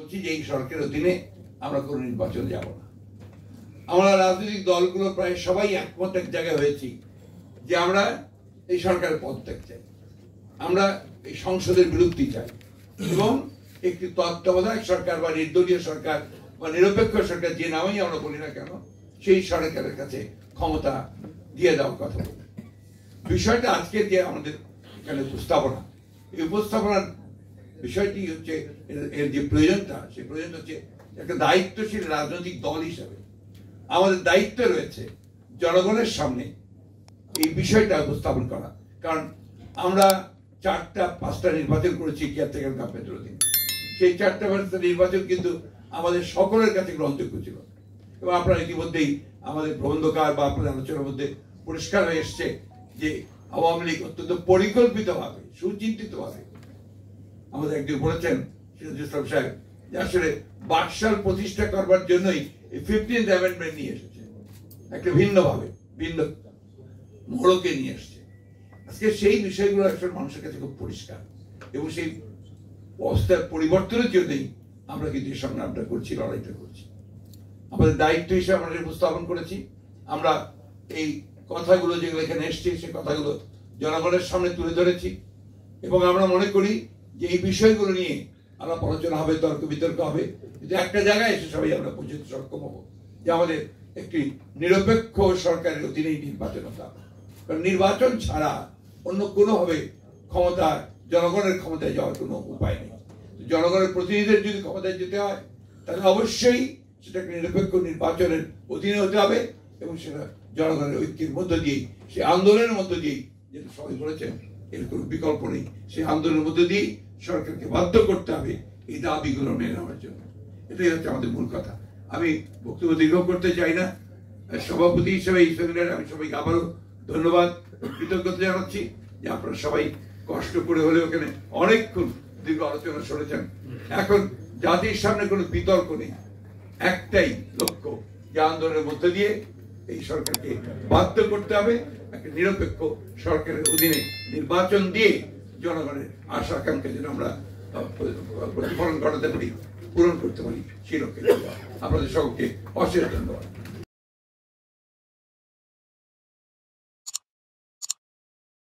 বলছি যে এই সরকারের অধীনে আমরা কোনো নির্বাচন যাব না। আমরা রাজনৈতিক দলগুলো প্রায় সবাই একমত এক জায়গায় হয়েছি যে আমরা এই সরকারের পদত্যাগ চাই, আমরা এই সংসদের বিলুপ্তি চাই এবং একটি তত্ত্বাবধায়ক সরকার বা নির্দলীয় সরকার বা নিরপেক্ষ সরকার, যে নামেই আমরা বলি না কেন, সেই সরকারের কাছে ক্ষমতা দিয়ে দেওয়ার কথা বলি। বিষয়টা আজকে যে আমাদের এখানে উপস্থাপনা, এই উপস্থাপনার বিষয়টি হচ্ছে এর যে প্রয়োজনটা, সেই প্রয়োজন হচ্ছে একটা দায়িত্বশীল রাজনৈতিক দল হিসাবে আমাদের দায়িত্ব রয়েছে জনগণের সামনে এই বিষয়টা উপস্থাপন করা। কারণ আমরা 4টা-5টা নির্বাচন করেছি কেয়ারটেকার গভর্নমেন্টের অধীনে। সেই 4টা-5টা নির্বাচন কিন্তু আমাদের সকলের কাছে গ্রহণযোগ্য ছিল এবং আপনারা ইতিমধ্যেই আমাদের প্রবন্ধকার বা আপনাদের আলোচনার মধ্যে পরিষ্কার হয়ে এসছে যে আওয়ামী লীগ অত্যন্ত পরিকল্পিতভাবে, সুচিন্তিতভাবে, আমাদের একজন বলেছেন সিরাজুল ইসলাম সাহেব, যে আসলে বাকশাল প্রতিষ্ঠা করবার জন্যই এই 15th অ্যামেন্ডমেন্ট নিয়ে এসেছে, একটা ভিন্নভাবে, ভিন্ন মোড়কে নিয়ে এসছে। আজকে সেই বিষয়গুলো আসলে মানুষের কাছে খুব পরিষ্কার এবং সেই অবস্থার পরিবর্তনের জন্যই আমরা কিন্তু এই সংগ্রামটা করছি, লড়াইটা করছি। আমাদের দায়িত্ব হিসেবে আমরা উপস্থাপন করেছি। আমরা এই কথাগুলো যেগুলো এখানে এসছে সেই কথাগুলো জনগণের সামনে তুলে ধরেছি এবং আমরা মনে করি যে এই বিষয়গুলো নিয়ে আলাপ আলোচনা হবে, তর্ক বিতর্ক হবে, কিন্তু একটা জায়গায় এসে সবাই আমরা পৌঁছতে সক্ষম হবো যে আমাদের একটি নিরপেক্ষ সরকারের অধীনেই নির্বাচন হতে হবে। কারণ নির্বাচন ছাড়া অন্য কোনোভাবে ক্ষমতা, জনগণের ক্ষমতায় যাওয়ার কোনো উপায় নেই। জনগণের প্রতিনিধিদের যদি ক্ষমতায় যেতে হয় তাহলে অবশ্যই সেটাকে নিরপেক্ষ নির্বাচনের অধীনে হতে হবে এবং সেটা জনগণের ঐক্যের মধ্য দিয়েই, সেই আন্দোলনের মধ্য দিয়েই, যেটা সবাই বলেছেন এর কোনো বিকল্প নেই, সেই আন্দোলনের মধ্য দিয়েই সরকারকে বাধ্য করতে হবে এই দাবিগুলো মেনে নেওয়ার জন্য। এটাই হচ্ছে আমাদের মূল কথা। আমি বক্তব্য দীর্ঘ করতে চাই না। সভাপতি হিসেবে এই সেমিনারে আমি সবাইকে আবারও ধন্যবাদ, কৃতজ্ঞতা জানাচ্ছি যে আপনারা সবাই কষ্ট করে হলেও ওখানে অনেকক্ষণ দীর্ঘ আলোচনা শুনেছেন। এখন জাতির সামনে কোনো বিতর্ক নেই, একটাই লক্ষ্য যে আন্দোলনের মধ্যে দিয়ে এই সরকারকে বাধ্য করতে হবে একটা নিরপেক্ষ সরকারের অধীনে নির্বাচন দিয়ে জনগণের আশা আকাঙ্ক্ষা যেন আমরা প্রতিফলন ঘটাতে পারি, পূরণ করতে পারি, সেই লক্ষ্যে আপনাদের সকলকে অশেষ ধন্যবাদ।